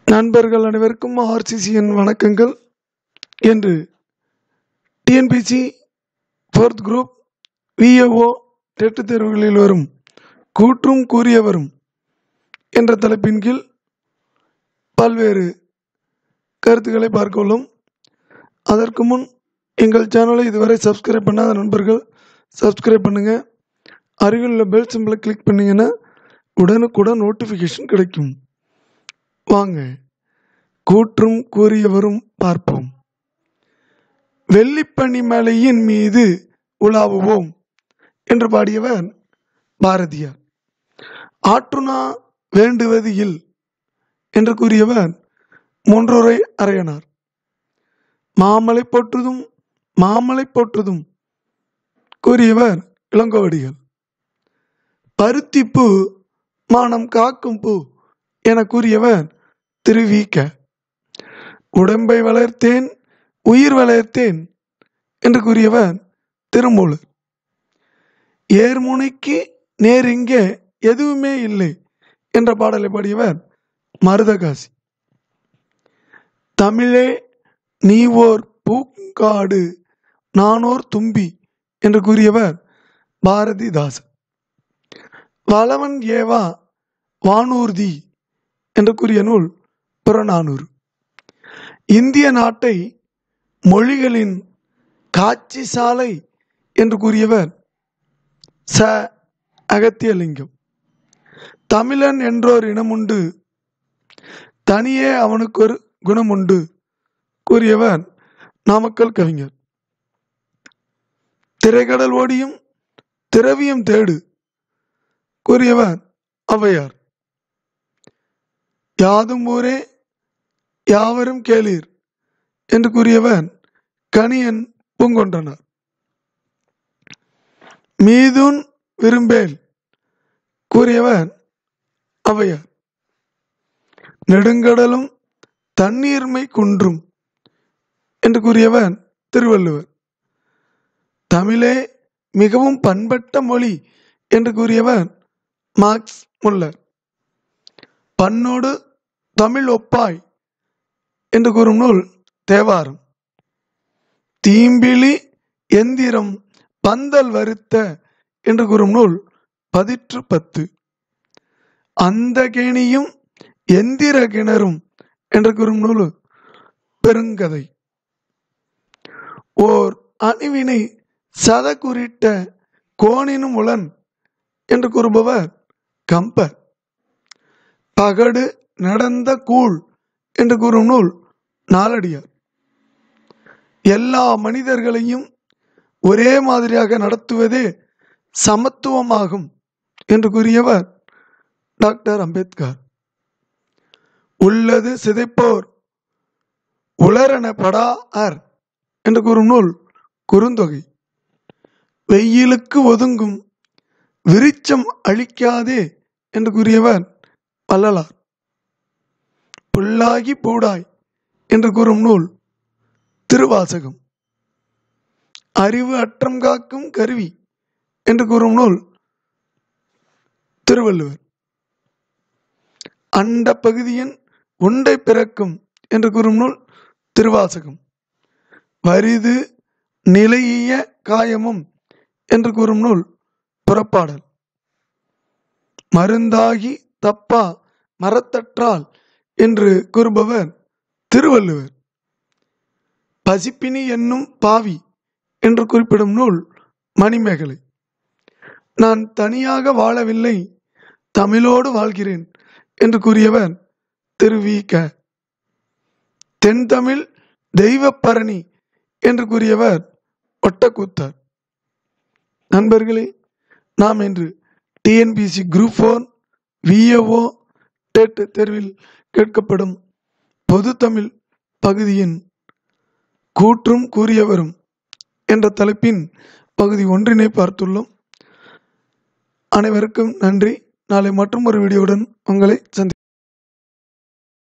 நண்பர்கள் அனைவருக்கும் ஆர்சிசியின் வணக்கங்கள். என்று TNPSC 4th group VAO dead தேர்வுகளில் வரும் கூற்றும் கூறியவரும் என்ற தலைப்பின் கீழ் பல்வேறு கருத்துக்களை பார்க்கலாம். அதற்கு முன் எங்கள் சேனலை இதுவரை சப்ஸ்கிரைப் பண்ணாத நண்பர்கள் சப்ஸ்கிரைப் பண்ணுங்கள். அருகில் உள்ள பெல் சிம்பிளை கிளிக் பண்ணிங்கன்னா உடனுக்குடன் நோட்டிஃபிகேஷன் கிடைக்கும். வாங்க கூற்றும் கூறியவரும் பார்ப்போம். வெள்ளிப்பனி மலையின் மீது உலாவுவோம் என்று பாடியவர் பாரதியார். ஆற்றுணா வேண்டுவது இல் என்று கூறியவர் மூன்றுரை அரையனார். மாமலை போற்றுதும் மாமலை போற்றுதும் கூறியவர் இளங்கோவடிகள். பருத்திப்பூ மானம் காக்கும் பூ என கூறியவர் திருவிக. உடம்பை வளர்த்தேன் உயிர் வளர்த்தேன் என்று கூறியவர் திருமூலர். ஏர்முனைக்கு நேர் இங்கே எதுவுமே இல்லை என்ற பாடலை பாடியவர் மருதகாசி. தமிழே நீ ஓர் பூங்காடு நானோர் தும்பி என்று கூறியவர் பாரதிதாசன். வளவன் ஏவா வானூர்தி என்று கூறிய நூல் புறநானூறு. இந்திய நாட்டை மொழிகளின் காட்சி சாலை என்று கூறியவர் ச அகத்தியலிங்கம். தமிழன் என்றோர் இனமுண்டு தனியே அவனுக்கு ஒரு குணமுண்டு கூறியவர் நாமக்கல் கவிஞர். திரைக்கடல் ஓடியும் திரவியம் தேடு கூறியவர் ஔவையார். யாதும் ஊரே யாவரும் கேளீர் என்று கூறியவர் கணியன் பூங்கொன்றனார். மீதுன் விரும்பேல் கூறியவர் ஔவையார். நெடுங்கடலும் தண்ணீர்மை குன்றும் என்று கூறியவர் திருவள்ளுவர். தமிழே மிகவும் பண்பட்ட மொழி என்று கூறியவர் மார்க்ஸ் முல்லர். பண்ணோடு தமிழ் ஒப்பாய் என்று கூறும் நூல் தேவாரம். தீம்பிலி எந்திரம் பந்தல் வருத்த என்று கூறும் நூல் பதிற்று 10. அந்த கேணியும் எந்திர கிணறும் என்று கூறும் நூல் பெருங்கதை. ஓர் அணிவினை சத குறிட்ட கோணினும் உளன் என்று கூறுபவர் கம்பர். பகடு நடந்த கூழ் என்று கூறும் நூல் நாலடியார். எல்லா மனிதர்களையும் ஒரே மாதிரியாக நடத்துவதே சமத்துவமாகும் என்று கூறியவர் டாக்டர் அம்பேத்கர். உள்ளது சிதைப்போர் உளரென படா அர் என்று கூறும் நூல் குறுந்தொகை. வெயிலுக்கு ஒதுங்கும் விருச்சம் அழிக்காதே என்று கூறியவர் வள்ளலார். புல்லாகி பூடாய் என்று கூறும் நூல் திருவாசகம். அறிவு அற்றம் காக்கும் கருவி என்று கூறும் நூல் திருவள்ளுவர். அண்ட பகுதியின் உண்டை பிறக்கும் என்று கூறும் நூல் திருவாசகம். வரிது நிலையிய காயமும் என்று கூறும் நூல் புறப்பாடல். மருந்தாகி தப்பா மரத்தற்றால் என்று கூறுபவர் திருவள்ளுவர். பசிப்பினி என்னும் பாவி என்று குறிப்பிடும் நூல் மணிமேகலை. நான் தனியாக வாழவில்லை தமிழோடு வாழ்கிறேன் என்று கூறியவர் திருவிக. தென்தமிழ் தெய்வப்பரணி என்று கூறியவர் ஒட்டக்கூத்தார். நண்பர்களே, நாம் இன்று டிஎன்பிசி குரூப் 4 விஏஓ டெட் தேர்வில் கேட்கப்படும் பொது தமிழ் பகுதியின் கூற்றும் கூறியவரும் என்ற தலைப்பின் பகுதி 1 பார்த்துள்ளோம். அனைவருக்கும் நன்றி. நாளை மற்றும் ஒரு வீடியோவுடன் உங்களை சந்திக்கிறேன்.